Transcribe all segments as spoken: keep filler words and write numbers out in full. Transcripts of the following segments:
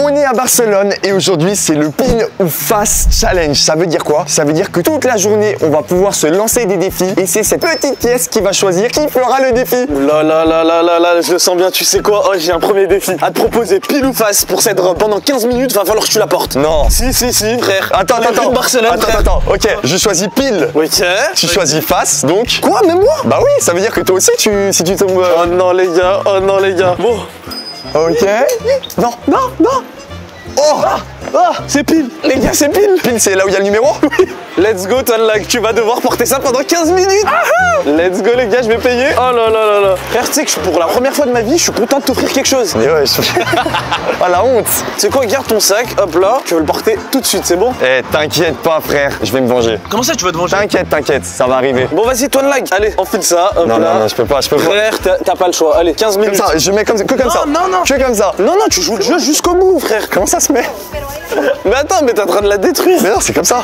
On est à Barcelone et aujourd'hui c'est le pile ou face challenge. Ça veut dire quoi? Ça veut dire que toute la journée on va pouvoir se lancer des défis et c'est cette petite pièce qui va choisir qui fera le défi. Là là là là là là, je le sens bien, tu sais quoi? Oh, j'ai un premier défi à te proposer pile ou face pour cette robe. Pendant quinze minutes, va falloir que tu la portes. Non. Si, si, si, frère. Attends, attends, attends. Barcelone, attends, frère. attends, ok, je choisis pile. Ok. Tu choisis face donc. Quoi, même moi? Bah oui, ça veut dire que toi aussi tu, si tu tombes. euh, Oh non, les gars, oh non, les gars. Bon. Ok. Non. Non, non. Oh Ah, c'est pile. Les gars, c'est pile. Pile c'est là où il y a le numéro. Let's go, Tonlag, tu vas devoir porter ça pendant quinze minutes. Let's go, les gars, je vais payer. Oh là là là là. Frère, tu sais que je- pour la première fois de ma vie, je suis content de t'offrir quelque chose. Mais ouais, je... Oh la honte. Tu sais quoi, garde ton sac, hop là, tu veux le porter tout de suite, c'est bon? Eh, t'inquiète pas frère, je vais me venger. Comment ça, tu vas te venger? T'inquiète, t'inquiète, ça va arriver. Bon, vas-y, Tonlag, allez, enfile ça, hop Non, là. non, non, je peux pas, je peux pas. Frère, t'as t'as pas le choix. Allez, quinze Comme minutes. ça, je mets comme ça, que comme Non, ça. non, non. Que comme ça. Non, non, tu joues le jeu jusqu'au bout, frère. Comment ça se met? Mais attends, mais t'es en train de la détruire. Mais non, c'est comme ça.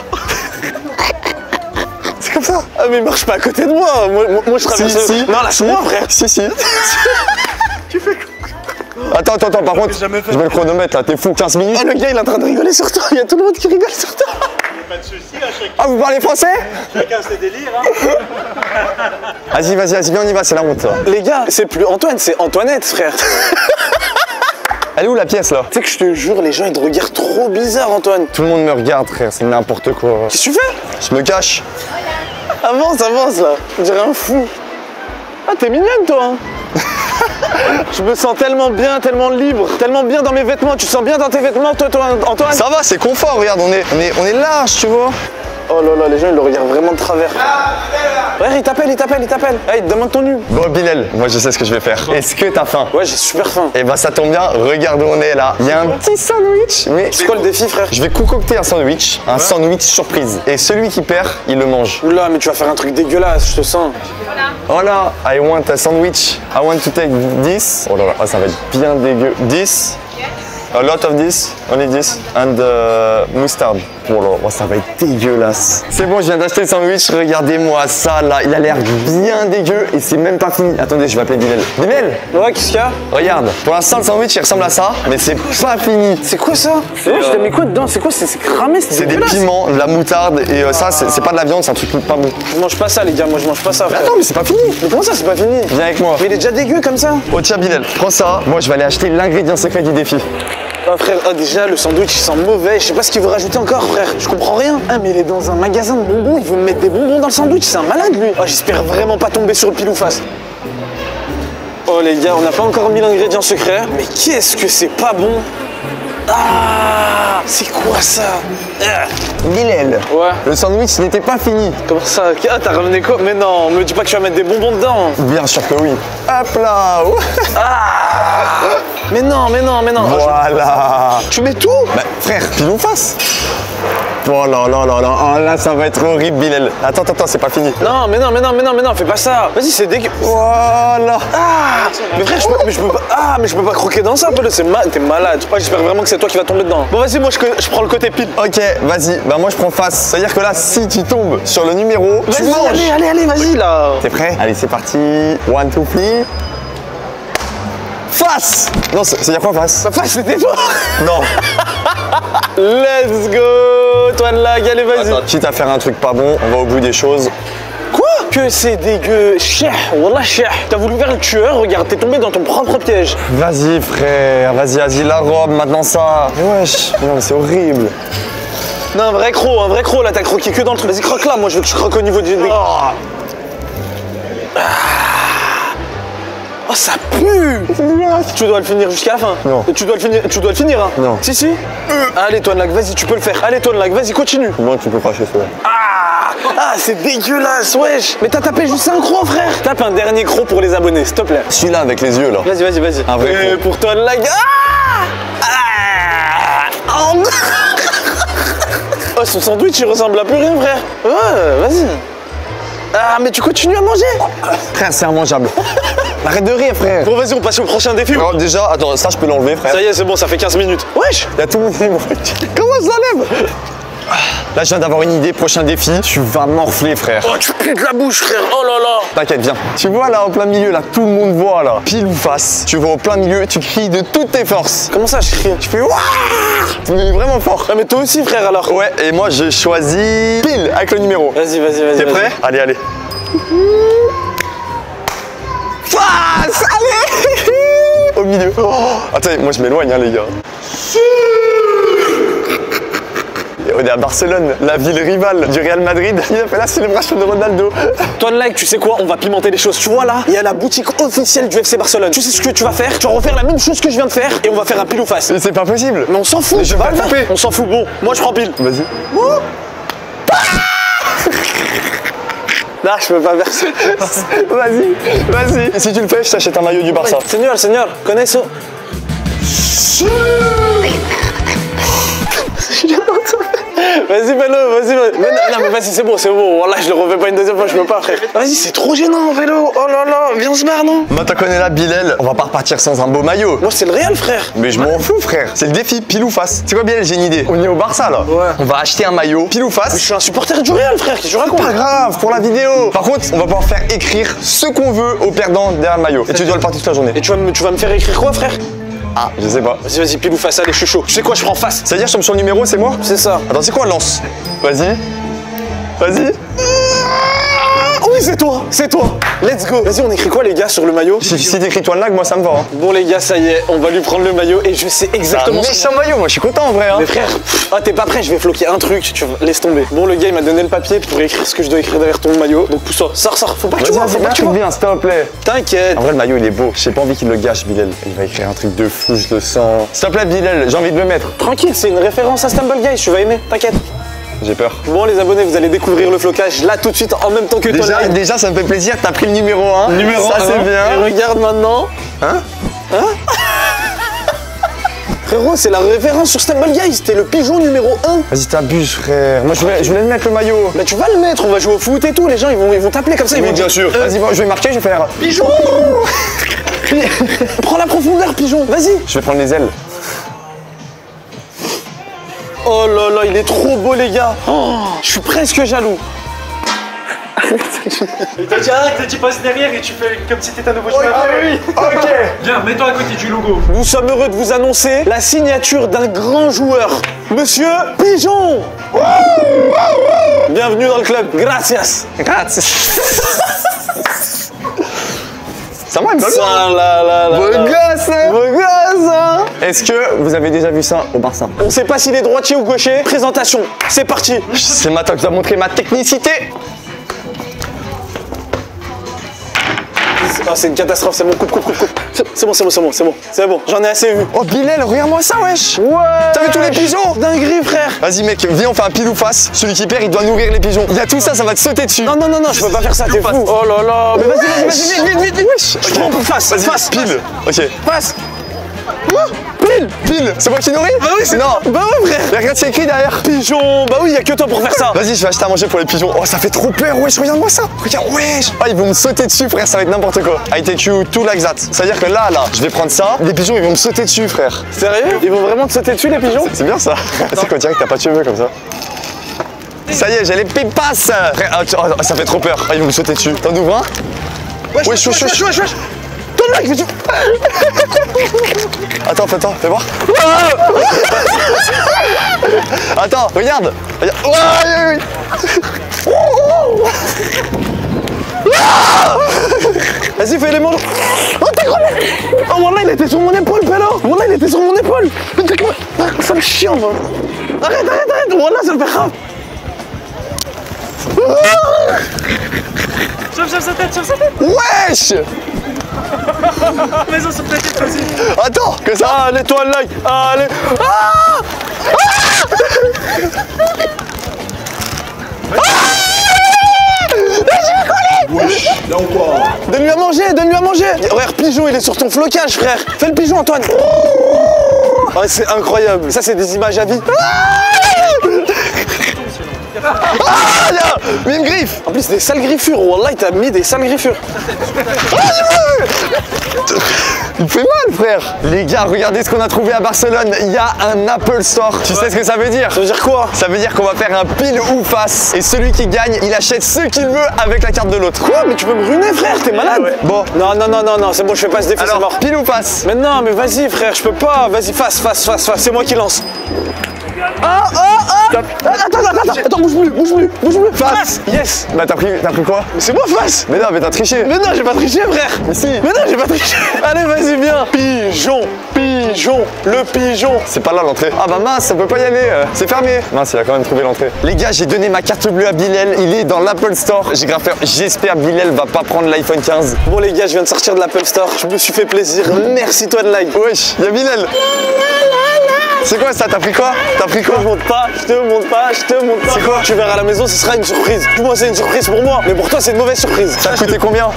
C'est comme ça. Ah, mais marche pas à côté de moi. Moi, moi, moi, je traverse. Si, si. Non, lâche-moi, frère. Si, si. Tu fais quoi? Attends, attends, attends, par contre, jamais fait je mets le chronomètre là, t'es fou, quinze minutes. Oh, le gars, il est en train de rigoler sur toi. Il y a tout le monde qui rigole sur toi. Pas de soucis, à chaque... Ah, vous parlez français? chacun ses délires. Hein. Vas-y, vas-y, vas-y, viens, on y va, c'est la honte. Là. Les gars, c'est plus Antoine, c'est Antoinette, frère. Elle est où la pièce là? Tu sais que je te jure, les gens, ils te regardent trop bizarre, Antoine. Tout le monde me regarde, frère, c'est n'importe quoi. Qu'est-ce que tu fais? Je me cache. Avance, avance, là. On dirait un fou. Ah, t'es mignonne, toi, hein. Je me sens tellement bien, tellement libre, tellement bien dans mes vêtements. Tu te sens bien dans tes vêtements, toi, toi, Antoine? Ça va, c'est confort, regarde, on est, on est, on est large, tu vois. Oh là là, les gens, ils le regardent vraiment de travers. Ouais, il t'appelle, il t'appelle, il t'appelle. Hey, il te demande ton nu. Bon, Bilal, moi je sais ce que je vais faire. Est-ce que t'as faim? Ouais, j'ai super faim. Eh ben ça tombe bien, regarde où on est là. Il y a un petit sandwich, mais C'est quoi le défi, frère? je vais concocter un sandwich, un sandwich surprise. Et celui qui perd, il le mange. Oula, mais tu vas faire un truc dégueulasse, je te sens. Oh là, I want a sandwich. I want to take this. Oh là là, oh, ça va être bien dégueu. This. A lot of this, only this, and uh, mustard. Oh là, oh, ça va être dégueulasse. C'est bon, je viens d'acheter le sandwich, regardez-moi ça là. Il a l'air bien dégueu et c'est même pas fini. Attendez, je vais appeler Bilal. Bilal, Ouais, qu'est-ce qu'il y a? regarde. Pour l'instant, le sandwich il ressemble à ça, mais c'est pas fini. C'est quoi ça? Ouais, je t'ai mis quoi dedans? C'est quoi? C'est c'est cramé, c'est C'est des dégueulasse. piments, de la moutarde et euh, ça, c'est c'est pas de la viande, c'est un truc pas bon. Je mange pas ça, les gars, moi je mange pas ça, Mais frère. attends, mais c'est pas fini. Mais comment ça, c'est pas fini? Viens avec moi. Mais il est déjà dégueu comme ça. Oh tiens, Bilal, prends ça. Moi, je vais aller acheter l'ingrédient secret du défi. Ah frère, ah, déjà le sandwich il sent mauvais, je sais pas ce qu'il veut rajouter encore, frère, je comprends rien. Ah mais il est dans un magasin de bonbons, il veut me mettre des bonbons dans le sandwich, c'est un malade lui. Ah j'espère vraiment pas tomber sur le pile ou face. Oh les gars, on n'a pas encore mis l'ingrédient secret, mais qu'est-ce que c'est pas bon. Ah, c'est quoi ça? Ah. Bilal, Ouais. le sandwich n'était pas fini. Comment ça? Ah t'as ramené quoi? Mais non, me dis pas que tu vas mettre des bonbons dedans. Bien sûr que oui. Hop là. Ah. Mais non, mais non, mais non. Ah, Voilà. je- Tu mets tout? Bah, frère, pile ou face? Oh là là là là, oh là ça va être horrible Bilal. Attends, attends, attends, c'est pas fini. Non, mais non, mais non, mais non, mais non, fais pas ça. Vas-y, c'est dégueu. Voilà. Ah. Mais frère, je peux, mais je peux pas. Ah, mais je peux pas croquer dans ça, Paul. C'est mal, t'es malade. Ouais, j'espère vraiment que c'est toi qui vas tomber dedans. Bon, vas-y, moi je, je prends le côté pile. Ok, vas-y. Bah moi je prends face. C'est-à-dire que là, si tu tombes sur le numéro, tu Vas-y, manges. allez, allez, allez, vas-y là. T'es prêt? Allez, c'est parti. One, two, three. Face. Non, c'est- c'est-à-dire quoi face? Papa, c'était toi. Non. Let's go, toi de lag, allez, vas-y. Quitte à faire un truc pas bon, on va au bout des choses. Quoi? Que c'est dégueu. Cheh, wallah, cheh. T'as voulu faire le tueur, regarde, t'es tombé dans ton propre piège. Vas-y frère, vas-y, vas-y, la robe, maintenant ça. Mais wesh, non mais c'est horrible. Non, un vrai croc, un vrai croc, là, t'as croqué que dans le truc. Vas-y, croque là, moi je veux que je croque au niveau du. Oh, oh ça pue. Tu dois le finir jusqu'à la fin. Non. Tu dois le finir, tu dois le finir, hein. Non. Si, si. Allez, toi de lag, vas-y, tu peux le faire. Allez, toi de lag, vas-y, continue. Moi tu peux cracher ça. Ah, ah c'est dégueulasse, wesh. Mais t'as tapé juste un croc, frère. Tape un dernier croc pour les abonnés, s'il te plaît. Celui-là avec les yeux là. Vas-y, vas-y, vas-y. Un vrai Et croc. pour toi de lag. Ah, ah. Oh, oh, son sandwich, il ressemble à plus rien, frère. Ouais, vas-y. Ah, mais tu continues à manger. Frère, c'est immangeable. Arrête de rire, frère. Bon, vas-y, on passe au prochain défi. Alors, déjà, attends, ça je peux l'enlever, frère. Ça y est, c'est bon, ça fait quinze minutes. Wesh. Il y a tout mon film. Comment je l'enlève? Là, je viens d'avoir une idée. Prochain défi, tu vas morfler, frère. Oh, tu pues de la bouche, frère. Oh là là. T'inquiète, viens. Tu vois là, au plein milieu, là, tout le monde voit là. Pile ou face. Tu vas au plein milieu et tu cries de toutes tes forces. Comment ça, je crie? Tu fais waouh. Tu me mets vraiment fort. Ah, mais toi aussi, frère, alors. Ouais, et moi, je choisis pile avec le numéro. Vas-y, vas-y, vas-y. T'es vas-y. prêt? Allez, allez. Face. Allez. Au milieu. Oh. Attendez, moi je m'éloigne, hein, les gars. Et on est à Barcelone, la ville rivale du Real Madrid. Il a fait la célébration de Ronaldo. Toi, like, tu sais quoi? On va pimenter les choses. Tu vois là, il y a la boutique officielle du F C Barcelone. Tu sais ce que tu vas faire? Tu vas refaire la même chose que je viens de faire et on va faire un pile ou face. Mais c'est pas possible. Mais on s'en fout. Mais je tu vais vas le pas faire. taper. On s'en fout. Bon, moi je prends pile. Vas-y. Là, je peux pas faire ça. Vas-y, vas-y. Et si tu le fais, je t'achète un maillot du Barça. Seigneur, Seigneur, connais ça? Vas-y, vélo, vas-y, vas-y. Mais non, non, mais vas-y, c'est bon, c'est bon. Voilà, je le refais pas une deuxième fois, je peux pas, frère. Vas-y, c'est trop gênant, vélo. Oh là là, viens se barre, non? Moi, t'as connais la Bilal, on va pas repartir sans un beau maillot. Moi, c'est le Real, frère. Mais je m'en fous, frère. C'est le défi, pile ou face. C'est quoi, Bilal? J'ai une idée. On est au Barça, là. Ouais. On va acheter un maillot, pile ou Je face. suis un supporter du Real, frère. Qu'est-ce que tu racontes? Pas grave, pour la vidéo. Par contre, on va pouvoir faire écrire ce qu'on veut au perdant derrière le maillot. Et tu dois le porter toute la journée. Et tu vas, me, tu vas me faire écrire quoi, frère? Ah, je sais pas. Vas-y, vas-y, pile ou face, allez, je suis chaud. Tu sais quoi, je prends face. Ça veut dire, je tombe sur le numéro, c'est moi? C'est ça. Attends, c'est quoi, lance? Vas-y. Vas-y. Oui, c'est toi, c'est toi. Let's go. Vas-y, on écrit quoi, les gars, sur le maillot? Si, si t'écris toi le lag, moi ça me va. Hein. Bon, les gars, ça y est, on va lui prendre le maillot et je sais C'est un exactement ce méchant maillot, moi je suis content en vrai. Hein. Mais frère, pff, ah t'es pas prêt, je vais floquer un truc, tu laisse tomber. Bon, le gars il m'a donné le papier pour écrire ce que je dois écrire derrière ton maillot. Donc pousse-toi, sors, sors, faut pas que tu Vas-y, vois, faut vas-y, pas que tu tout vois. bien, s'il te plaît. T'inquiète. En vrai, le maillot il est beau. J'ai pas envie qu'il le gâche, Bilal. Il va écrire un truc de fou, je le sens. S'il te plaît, Bilal, j'ai envie de le mettre. Tranquille, c'est une référence à Stumble Guys, tu vas aimer, t'inquiète. J'ai peur. Bon, les abonnés, vous allez découvrir le flocage là tout de suite en même temps que toi. Déjà, live. déjà, ça me fait plaisir, t'as pris le numéro un. Numéro Ça, un. c'est Et bien. regarde maintenant. Hein? Frérot, c'est la référence sur Stumble Guys, t'es le pigeon numéro un. Vas-y, t'abuses, frère. Moi, je voulais, je voulais le mettre le maillot. Bah, tu vas le mettre, on va jouer au foot et tout, les gens ils vont ils vont t'appeler comme ça. Ils Oui, vont bien dire, sûr. euh, Vas-y, bon, je vais marquer, je vais faire. Pigeon. Prends la profondeur, pigeon, vas-y. Je vais prendre les ailes. Oh là là, il est trop beau, les gars. Oh, je suis presque jaloux. Il t'a dit arrête, tu passes derrière et tu fais comme si t'étais un nouveau joueur. Ah oui, ok. Viens, mets-toi à côté du logo. Nous sommes heureux de vous annoncer la signature d'un grand joueur, Monsieur Pigeon. Bienvenue dans le club. Gracias. Grazie. Ça va, il me donne Ça, là, là, là, Beau là. gosse, hein. Beau gosse, hein. Est-ce que vous avez déjà vu ça au Barça? On sait pas s'il est droitier ou gaucher. Présentation, c'est parti. C'est maintenant que je dois montrer ma technicité. Ah, c'est une catastrophe, c'est bon, coupe, coupe, coupe, coupe. C'est c'est bon, c'est bon, c'est bon, c'est bon, c'est bon, j'en ai assez vu. Oh Bilal, regarde-moi ça, wesh. Ouais. T'as vu tous les pigeons? Dinguerie, frère. Vas-y mec, viens on fait un pile ou face. Celui qui perd il doit nourrir les pigeons. Il y a tout ça, ça va te sauter dessus. Non, non, non, non, je peux pas faire ça, t'es fou. Oh là là. Mais vas-y, vas-y, vas-y, vite, vite, vite, vite. Je prends pour face, Vas-y, face, pile. Ok. face. Pile, pile. C'est moi qui nourris? Bah oui, c'est Non. Bah oui, frère. Mais regarde, c'est écrit derrière. Pigeon. Bah oui, y a que toi pour faire ça. Vas-y, je vais acheter à manger pour les pigeons. Oh, ça fait trop peur, wesh, regarde-moi ça. Regarde, wesh. Ah, ils vont me sauter dessus, frère, ça va être n'importe quoi. I take you to like that. C'est-à-dire que là, là, je vais prendre ça. Les pigeons, ils vont me sauter dessus, frère. Sérieux? Ils vont vraiment te sauter dessus, les pigeons? C'est bien ça. C'est qu'on dirait que t'as pas de cheveux comme ça. Ça y est, j'ai les pipasses. Frère, ah, tu- oh, ça fait trop peur. Ah, ils vont me sauter dessus. T'en ouvres un? Wesh, Wesh, wesh, wesh, wesh, wesh. Ton mec, mais tu... Attends, fais attends, fais voir. Attends, regarde. Regarde. Ouais, oui, oui. Vas-y, fais les manches. Oh, t'es gros. Oh, Wallah, il était sur mon épaule, Pélo. Wallah, il était sur mon épaule. Mais t'es quoi? Ça me chie, en fait. Arrête, arrête, arrête. Wallah, ça me fait grave. Sauve, sauve sa tête, sauve sa tête. Wesh. Mets-en sur ta tête, vas-y. Attends, que ça. Allez, toi, like. Allez. Ah. Donne-lui à manger, donne-lui à manger. Regarde, pigeon, il est sur ton flocage, frère. Fais le pigeon, Antoine. Ouais, c'est incroyable. Ça, c'est des images à vie. Ah, là, mais une griffe. En plus, des sales griffures. Wallah, il t'a mis des sales griffures. Il fait mal, frère. Les gars, regardez ce qu'on a trouvé à Barcelone. Il y a un Apple Store. Tu sais ce que ça veut dire? Ça veut dire quoi? Ça veut dire qu'on va faire un pile ou face. Et celui qui gagne, il achète ce qu'il veut avec la carte de l'autre. Quoi? Mais tu veux me ruiner, frère? T'es malade? Ouais. Bon. Non, non, non, non, non, c'est bon, je fais pas ce défi, c'est Alors, mort. pile ou face? Mais non, mais vas-y, frère, je peux pas. Vas-y, face, face, face, face. C'est moi qui lance. Ah, ah, ah! Attends, attends, attends, attends, bouge plus, bouge plus, bouge plus. Face. Yes. Bah, t'as pris, t'as pris quoi? Mais c'est moi face. Mais non, mais t'as triché. Mais non, j'ai pas triché, frère. Mais si. Mais non, j'ai pas triché. Allez, vas-y, viens. Pigeon, pigeon, le pigeon. C'est pas là l'entrée. Ah bah mince, ça peut pas y aller. euh, C'est fermé. Mince, il a quand même trouvé l'entrée. Les gars, j'ai donné ma carte bleue à Bilal. Il est dans l'Apple Store. J'ai grave peur. J'espère Bilal va pas prendre l'iPhone quinze. Bon, les gars, je viens de sortir de l'Apple Store. Je me suis fait plaisir. Merci, toi de like. Wesh, y'a Bilal. C'est quoi ça? T'as pris quoi? T'as pris quoi? Je te montre pas, je te montre pas, je te montre pas. C'est quoi? Tu verras à la maison, ce sera une surprise. Pour moi, c'est une surprise pour moi, mais pour toi, c'est une mauvaise surprise. Ça a coûté combien?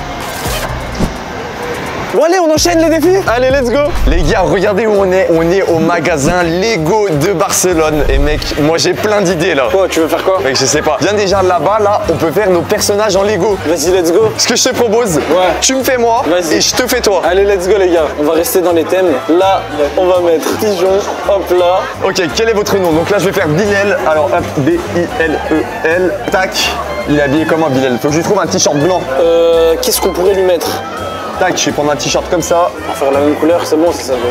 Bon, allez, on enchaîne les défis. Allez, let's go. Les gars, regardez où on est. On est au magasin Lego de Barcelone. Et mec, moi j'ai plein d'idées là. Quoi, tu veux faire quoi? Mec, je sais pas. Viens déjà là-bas, là, on peut faire nos personnages en Lego. Vas-y, let's go. Ce que je te propose, Ouais. tu me fais moi Vas-y. et je te fais toi. Allez, let's go, les gars. On va rester dans les thèmes. Là, on va mettre pigeon. Hop là. Ok, quel est votre nom? Donc là, je vais faire Bilal. Alors, hop, B I L E L. Tac. Il est habillé comment, Bilal? Faut que je lui trouve un t-shirt blanc. Euh, qu'est-ce qu'on pourrait lui mettre? Tac, je vais prendre un t-shirt comme ça. On va faire la même couleur, c'est bon, c'est ça.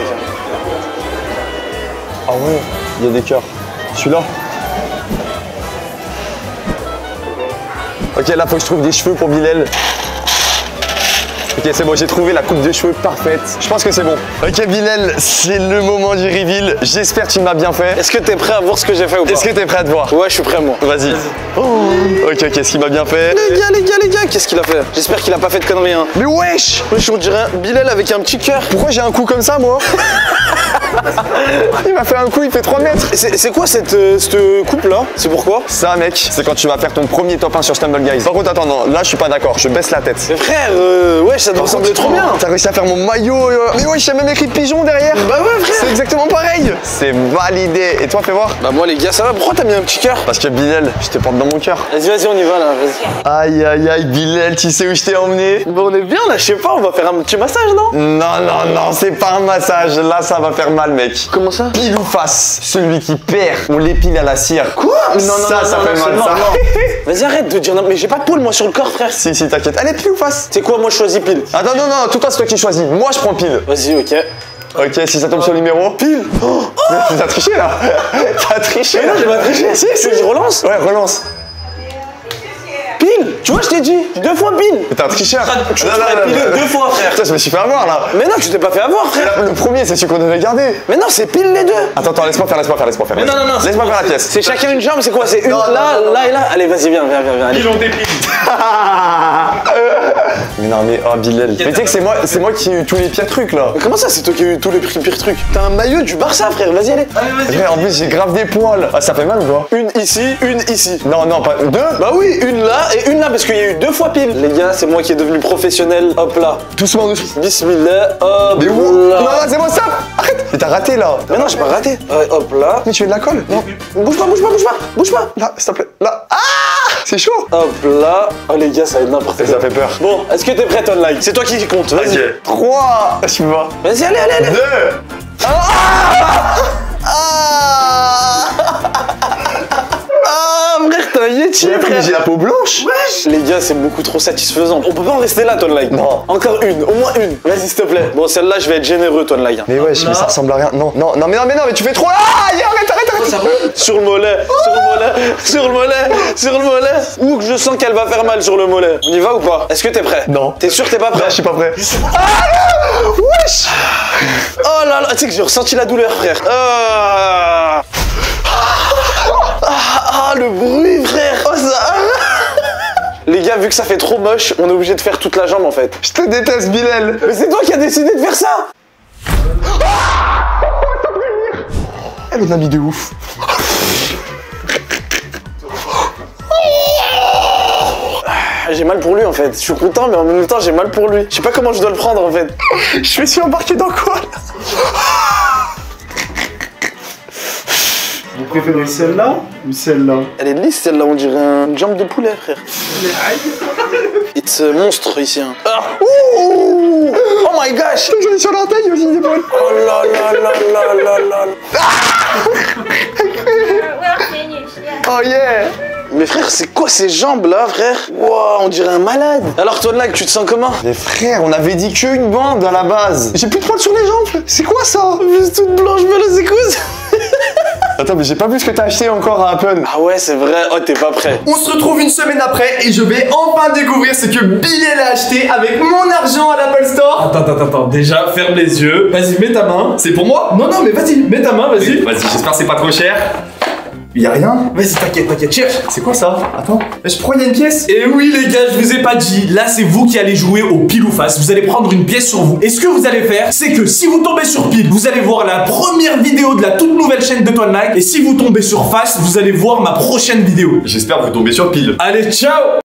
Ah ouais, il y a des cœurs. Celui-là. Ok, là, faut que je trouve des cheveux pour Bilal. Ok, c'est bon, j'ai trouvé la coupe de cheveux parfaite. Je pense que c'est bon. Ok, Bilal, c'est le moment du reveal. J'espère que tu m'as bien fait. Est-ce que t'es prêt à voir ce que j'ai fait ou pas? Est-ce que t'es prêt à te voir? Ouais, je suis prêt, moi. Vas-y. Oh. Ok, ok, ce qu'il m'a bien fait. Les gars, les gars, les gars, qu'est-ce qu'il a fait? J'espère qu'il a pas fait de conneries, hein. Mais wesh! Wesh, on dirait un Bilal avec un petit cœur. Pourquoi j'ai un coup comme ça, moi? Il m'a fait un coup, il fait trois mètres. C'est c'est quoi cette, euh, cette coupe-là? C'est pourquoi? Ça, mec, c'est quand tu vas faire ton premier top un sur Stumble Guys. Par contre, attends, non, là, je suis pas d'accord. Je baisse la tête. Mais frère, euh, ouais, ça doit ressembler trop bien. T'as réussi à faire mon maillot. euh. Mais ouais, j'ai même écrit pigeon derrière. Bah ouais, frère. C'est exactement pareil. C'est validé. Et toi, fais voir. Bah moi, les gars, ça va? Pourquoi t'as mis un petit cœur? Parce que Bilal, je te porte dans mon cœur. Vas-y, vas-y, on y va là, vas-y. Aïe, aïe, aïe, Bilal, tu sais où je t'ai emmené? Bon, on est bien là, je sais pas, on va faire un petit massage, non? Non, non, non, c'est pas un massage. Là, ça va faire mal, mec. Comment ça? Pile ou face, celui qui perd, on l'épile à la cire. Quoi? Non, non, Ça, non, ça non, fait non, mal, c'est ça. mort, non. Vas-y, arrête de dire non, mais j'ai pas de poils moi sur le corps, frère. Si, si, t'inquiète. Allez, pile ou face? C'est quoi, moi je choisis pile? Attends, non, non, tout cas, c'est toi qui choisis. Moi, je prends pile. Vas-y, ok. Ok, si ça tombe sur le numéro. Pile. Oh, T'as triché, là. T'as triché. mais non, j'ai pas triché. Si, si. Je relance. Ouais, relance. Pile. Tu vois, je t'ai dit, deux fois pile. Mais t'es un tricheur. Tu m'as pilé deux fois, frère. Putain, je me suis fait avoir, là. Mais non, tu t'es pas fait avoir, frère. Le premier, c'est celui qu'on devait garder. Mais non, c'est pile les deux. Attends, attends, laisse-moi faire, laisse-moi faire, laisse-moi faire. Mais non, non, non. Laisse-moi faire la pièce. C'est chacun une jambe, c'est quoi? C'est une Non, là, non, non, là et là. Allez, vas-y, viens, viens, viens, viens. Allez. Ils ont des piles. Mais non, mais oh, Bilal. Mais tu sais que c'est moi, c'est moi qui ai eu tous les pires trucs, là. Mais comment ça, c'est toi qui as eu tous les pires pires trucs? T'as un maillot du Barça, frère. Vas-y, allez. Allez, vas-y. Frère, en plus, j'ai grave des poils. Ah, ça fait mal ou quoi? Une ici, une ici. Non, non, pas deux. Bah oui, une là et une là parce qu'il y a eu deux fois pile. Les gars, c'est moi qui est devenu professionnel. Hop là. Doucement, doucement. Bismillah. Hop Mais où? là. Non, non, c'est bon, stop. Arrête. Mais t'as raté, là. Mais non, j'ai pas raté. Ouais, hop là. Mais tu fais de la colle? Non. Bouge pas, bouge pas, bouge pas, bouge pas. Là, s'il te plaît. Là. Ah! C'est chaud. Hop là. Oh les gars, ça va être n'importe Et quoi. ça fait peur. Bon, est-ce que t'es prêt, online? C'est toi qui compte. Vas-y. trois. Je me vois. Vas-y, allez, allez, allez. deux. Ah! Ah! Ah, frère, t'es un Yeti, frère. J'ai la peau blanche. Wesh. Les gars, c'est beaucoup trop satisfaisant. On peut pas en rester là, Tonline. Non. Encore une, au moins une. Vas-y, s'il te plaît. Bon, celle-là, je vais être généreux, Tonline. Mais wesh, mais ça ressemble à rien. Non, non, non, mais non, mais non, mais tu fais trop. Ah! Arrête, arrête, arrête. Sur le mollet, sur le mollet, sur le mollet, sur le mollet. Ouh, que je sens qu'elle va faire mal sur le mollet. On y va ou pas? Est-ce que t'es prêt? Non. T'es sûr que t'es pas prêt? Là, je suis pas prêt. Ah! Wesh! Oh là là, tu sais que j'ai ressenti la douleur, frère. Ah, ah, ah, le bruit, frère. Oh, ça... Les gars, vu que ça fait trop moche, on est obligé de faire toute la jambe en fait. Je te déteste, Bilal. Mais c'est toi qui as décidé de faire ça. Elle est un ami de ouf. J'ai mal pour lui en fait. Je suis content, mais en même temps, j'ai mal pour lui. Je sais pas comment je dois le prendre en fait. Je me suis embarqué dans quoi là? Vous préférez celle-là ou celle-là? Elle est lisse celle-là, on dirait une jambe de poulet, frère. It's a monstre ici. Hein. Ah. Ouh. Oh my gosh. J'en ai sur l'orteil aussi, des balles. Oh là là là là là là. Oh yeah. Mais frère, c'est quoi ces jambes là, frère? Wow, on dirait un malade. Alors toi, Nike, tu te sens comment? Mais frère, on avait dit qu'une bande à la base. J'ai plus de poils sur les jambes, frère. C'est quoi ça? C'est toute blanche, mais là, c'est quoi ça? Attends, mais j'ai pas vu ce que t'as acheté encore à Apple. Ah ouais, c'est vrai. Oh, t'es pas prêt. On se retrouve une semaine après et je vais enfin découvrir ce que Bilal a acheté avec mon argent à l'Apple Store. Attends, attends, attends, déjà, ferme les yeux. Vas-y, mets ta main. C'est pour moi? Non, non, mais vas-y, mets ta main, vas-y. Vas-y, j'espère que c'est pas trop cher. Y'a rien? Vas-y, t'inquiète, t'inquiète, cherche. C'est quoi ça? Attends. Je crois qu'il y a une pièce. Et oui, les gars, je vous ai pas dit. Là, c'est vous qui allez jouer au pile ou face. Vous allez prendre une pièce sur vous. Et ce que vous allez faire, c'est que si vous tombez sur pile, vous allez voir la première vidéo de la toute nouvelle chaîne de Toile Nike. Et si vous tombez sur face, vous allez voir ma prochaine vidéo. J'espère que vous tombez sur pile. Allez, ciao!